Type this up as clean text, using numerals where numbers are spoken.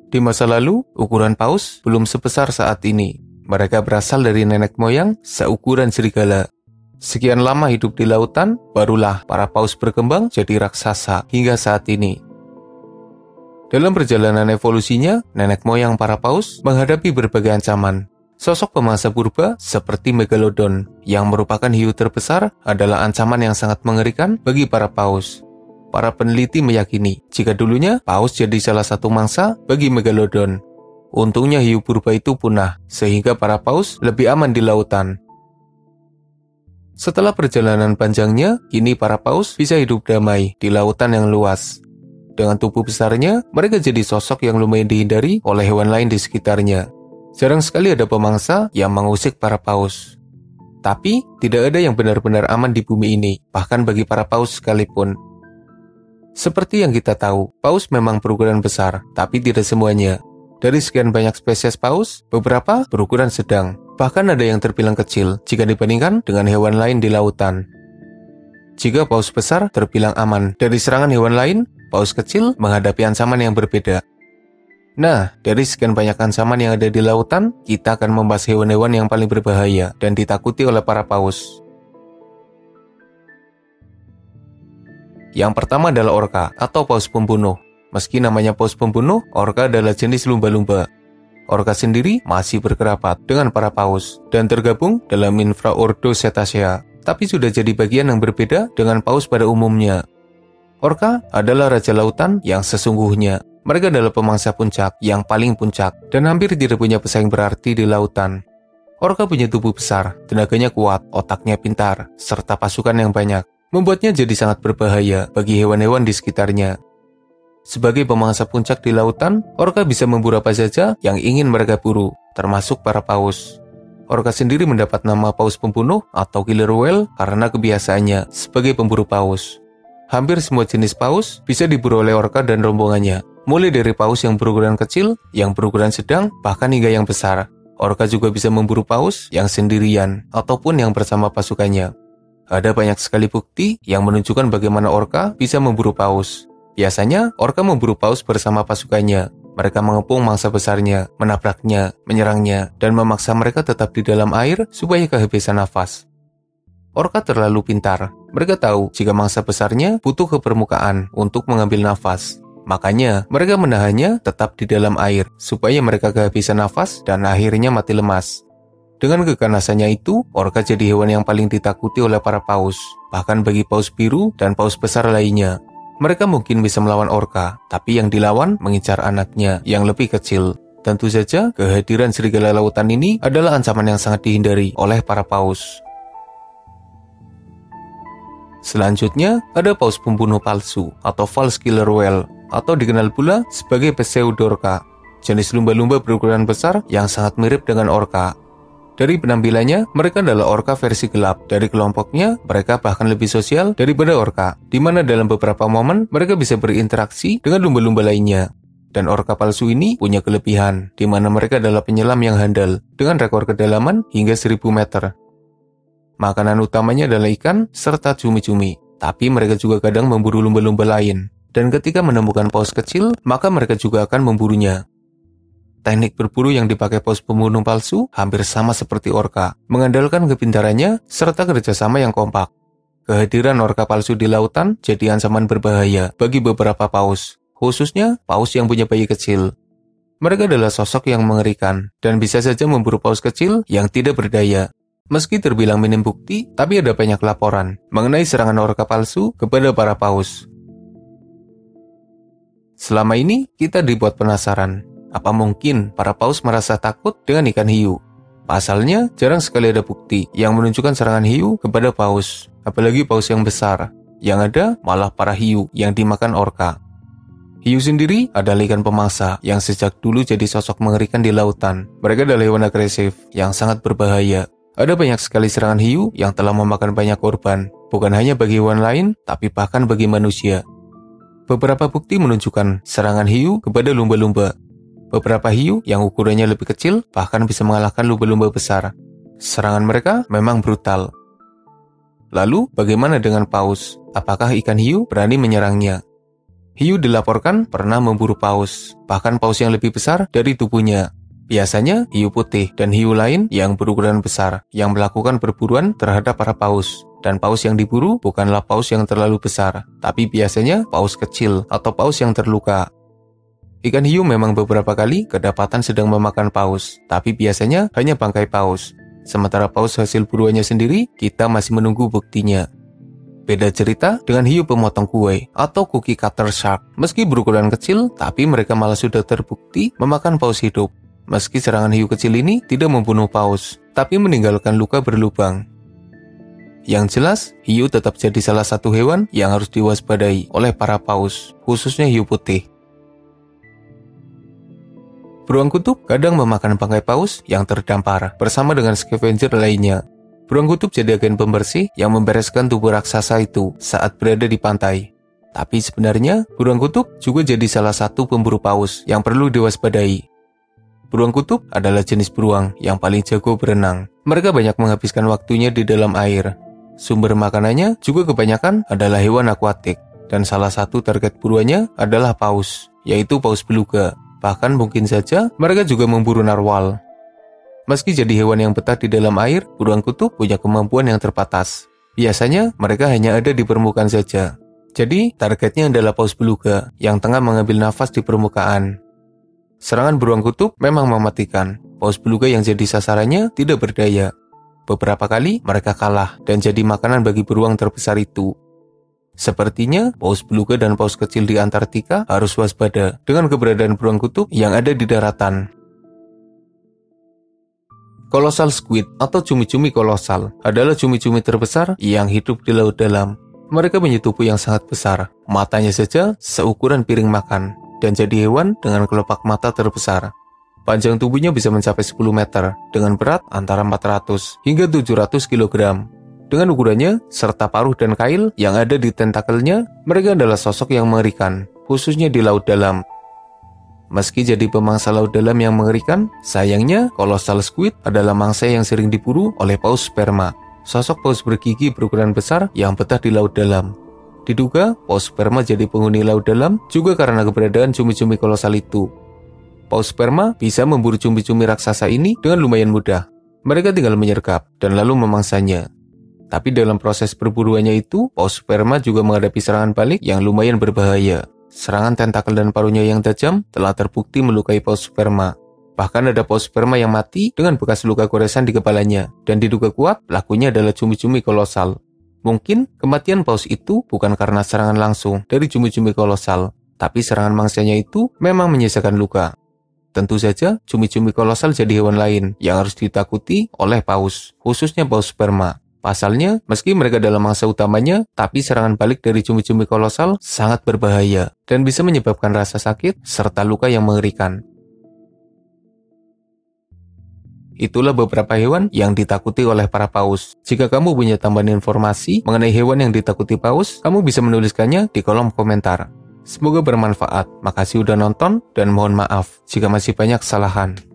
Di masa lalu, ukuran paus belum sebesar saat ini. Mereka berasal dari nenek moyang seukuran serigala. Sekian lama hidup di lautan, barulah para paus berkembang jadi raksasa hingga saat ini. Dalam perjalanan evolusinya, nenek moyang para paus menghadapi berbagai ancaman. Sosok pemangsa purba seperti Megalodon yang merupakan hiu terbesar adalah ancaman yang sangat mengerikan bagi para paus. Para peneliti meyakini jika dulunya paus jadi salah satu mangsa bagi Megalodon. Untungnya hiu purba itu punah, sehingga para paus lebih aman di lautan. Setelah perjalanan panjangnya, kini para paus bisa hidup damai di lautan yang luas. Dengan tubuh besarnya, mereka jadi sosok yang lumayan dihindari oleh hewan lain di sekitarnya. Jarang sekali ada pemangsa yang mengusik para paus. Tapi, tidak ada yang benar-benar aman di bumi ini, bahkan bagi para paus sekalipun. Seperti yang kita tahu, paus memang berukuran besar, tapi tidak semuanya. Dari sekian banyak spesies paus, beberapa berukuran sedang. Bahkan ada yang terbilang kecil jika dibandingkan dengan hewan lain di lautan. Jika paus besar terbilang aman dari serangan hewan lain, paus kecil menghadapi ancaman yang berbeda. Nah, dari sekian banyak ancaman yang ada di lautan, kita akan membahas hewan-hewan yang paling berbahaya dan ditakuti oleh para paus. Yang pertama adalah orca atau paus pembunuh. Meski namanya paus pembunuh, orca adalah jenis lumba-lumba. Orca sendiri masih berkerabat dengan para paus dan tergabung dalam infraordo Cetacea, tapi sudah jadi bagian yang berbeda dengan paus pada umumnya. Orca adalah raja lautan yang sesungguhnya. Mereka adalah pemangsa puncak yang paling puncak dan hampir tidak punya pesaing berarti di lautan. Orca punya tubuh besar, tenaganya kuat, otaknya pintar, serta pasukan yang banyak, membuatnya jadi sangat berbahaya bagi hewan-hewan di sekitarnya. Sebagai pemangsa puncak di lautan, orca bisa memburu apa saja yang ingin mereka buru, termasuk para paus. Orca sendiri mendapat nama paus pembunuh atau killer whale karena kebiasaannya sebagai pemburu paus. Hampir semua jenis paus bisa diburu oleh orca dan rombongannya, mulai dari paus yang berukuran kecil, yang berukuran sedang, bahkan hingga yang besar. Orca juga bisa memburu paus yang sendirian ataupun yang bersama pasukannya. Ada banyak sekali bukti yang menunjukkan bagaimana orca bisa memburu paus. Biasanya, orca memburu paus bersama pasukannya. Mereka mengepung mangsa besarnya, menabraknya, menyerangnya, dan memaksa mereka tetap di dalam air supaya kehabisan nafas. Orca terlalu pintar. Mereka tahu jika mangsa besarnya butuh ke permukaan untuk mengambil nafas. Makanya, mereka menahannya tetap di dalam air supaya mereka kehabisan nafas dan akhirnya mati lemas. Dengan keganasannya itu, orca jadi hewan yang paling ditakuti oleh para paus, bahkan bagi paus biru dan paus besar lainnya. Mereka mungkin bisa melawan orca, tapi yang dilawan mengincar anaknya yang lebih kecil. Tentu saja, kehadiran serigala lautan ini adalah ancaman yang sangat dihindari oleh para paus. Selanjutnya, ada paus pembunuh palsu atau false killer whale, atau dikenal pula sebagai pseudorca, jenis lumba-lumba berukuran besar yang sangat mirip dengan orca. Dari penampilannya, mereka adalah orca versi gelap. Dari kelompoknya, mereka bahkan lebih sosial daripada orca, di mana dalam beberapa momen mereka bisa berinteraksi dengan lumba-lumba lainnya. Dan orca palsu ini punya kelebihan, di mana mereka adalah penyelam yang handal, dengan rekor kedalaman hingga 1000 meter. Makanan utamanya adalah ikan serta cumi-cumi, tapi mereka juga kadang memburu lumba-lumba lain. Dan ketika menemukan paus kecil, maka mereka juga akan memburunya. Teknik berburu yang dipakai paus pembunuh palsu hampir sama seperti orca, mengandalkan kepintarannya serta kerjasama yang kompak. Kehadiran orca palsu di lautan jadi ancaman berbahaya bagi beberapa paus, khususnya paus yang punya bayi kecil. Mereka adalah sosok yang mengerikan dan bisa saja memburu paus kecil yang tidak berdaya. Meski terbilang minim bukti, tapi ada banyak laporan mengenai serangan orca palsu kepada para paus. Selama ini, kita dibuat penasaran. Apa mungkin para paus merasa takut dengan ikan hiu? Pasalnya, jarang sekali ada bukti yang menunjukkan serangan hiu kepada paus, apalagi paus yang besar. Yang ada malah para hiu yang dimakan orca. Hiu sendiri adalah ikan pemangsa yang sejak dulu jadi sosok mengerikan di lautan. Mereka adalah hewan agresif yang sangat berbahaya. Ada banyak sekali serangan hiu yang telah memakan banyak korban, bukan hanya bagi hewan lain, tapi bahkan bagi manusia. Beberapa bukti menunjukkan serangan hiu kepada lumba-lumba. Beberapa hiu yang ukurannya lebih kecil bahkan bisa mengalahkan lumba-lumba besar. Serangan mereka memang brutal. Lalu, bagaimana dengan paus? Apakah ikan hiu berani menyerangnya? Hiu dilaporkan pernah memburu paus, bahkan paus yang lebih besar dari tubuhnya. Biasanya hiu putih dan hiu lain yang berukuran besar yang melakukan perburuan terhadap para paus. Dan paus yang diburu bukanlah paus yang terlalu besar, tapi biasanya paus kecil atau paus yang terluka. Ikan hiu memang beberapa kali kedapatan sedang memakan paus, tapi biasanya hanya bangkai paus. Sementara paus hasil buruannya sendiri, kita masih menunggu buktinya. Beda cerita dengan hiu pemotong kue atau cookie cutter shark. Meski berukuran kecil, tapi mereka malah sudah terbukti memakan paus hidup. Meski serangan hiu kecil ini tidak membunuh paus, tapi meninggalkan luka berlubang. Yang jelas, hiu tetap jadi salah satu hewan yang harus diwaspadai oleh para paus, khususnya hiu putih. Beruang kutub kadang memakan bangkai paus yang terdampar bersama dengan scavenger lainnya. Beruang kutub jadi agen pembersih yang membereskan tubuh raksasa itu saat berada di pantai. Tapi sebenarnya, beruang kutub juga jadi salah satu pemburu paus yang perlu diwaspadai. Beruang kutub adalah jenis beruang yang paling jago berenang. Mereka banyak menghabiskan waktunya di dalam air. Sumber makanannya juga kebanyakan adalah hewan akuatik. Dan salah satu target buruannya adalah paus, yaitu paus beluga. Bahkan mungkin saja mereka juga memburu narwal. Meski jadi hewan yang betah di dalam air, beruang kutub punya kemampuan yang terbatas. Biasanya mereka hanya ada di permukaan saja. Jadi targetnya adalah paus beluga yang tengah mengambil nafas di permukaan. Serangan beruang kutub memang mematikan. Paus beluga yang jadi sasarannya tidak berdaya. Beberapa kali mereka kalah dan jadi makanan bagi beruang terbesar itu. Sepertinya paus beluga dan paus kecil di Antartika harus waspada dengan keberadaan beruang kutub yang ada di daratan. Colossal squid atau cumi-cumi kolosal adalah cumi-cumi terbesar yang hidup di laut dalam. Mereka punya tubuh yang sangat besar, matanya saja seukuran piring makan, dan jadi hewan dengan kelopak mata terbesar. Panjang tubuhnya bisa mencapai 10 meter, dengan berat antara 400 hingga 700 kg. Dengan ukurannya, serta paruh dan kail yang ada di tentakelnya, mereka adalah sosok yang mengerikan, khususnya di laut dalam. Meski jadi pemangsa laut dalam yang mengerikan, sayangnya colossal squid adalah mangsa yang sering diburu oleh paus sperma, sosok paus bergigi berukuran besar yang betah di laut dalam. Diduga, paus sperma jadi penghuni laut dalam juga karena keberadaan cumi-cumi kolosal itu. Paus sperma bisa memburu cumi-cumi raksasa ini dengan lumayan mudah. Mereka tinggal menyergap dan lalu memangsanya. Tapi dalam proses perburuannya itu, paus sperma juga menghadapi serangan balik yang lumayan berbahaya. Serangan tentakel dan paruhnya yang tajam telah terbukti melukai paus sperma. Bahkan ada paus sperma yang mati dengan bekas luka goresan di kepalanya, dan diduga kuat pelakunya adalah cumi-cumi kolosal. Mungkin kematian paus itu bukan karena serangan langsung dari cumi-cumi kolosal, tapi serangan mangsanya itu memang menyisakan luka. Tentu saja, cumi-cumi kolosal jadi hewan lain yang harus ditakuti oleh paus, khususnya paus sperma. Pasalnya, meski mereka dalam mangsa utamanya, tapi serangan balik dari cumi-cumi kolosal sangat berbahaya dan bisa menyebabkan rasa sakit serta luka yang mengerikan. Itulah beberapa hewan yang ditakuti oleh para paus. Jika kamu punya tambahan informasi mengenai hewan yang ditakuti paus, kamu bisa menuliskannya di kolom komentar. Semoga bermanfaat. Makasih udah nonton dan mohon maaf jika masih banyak kesalahan.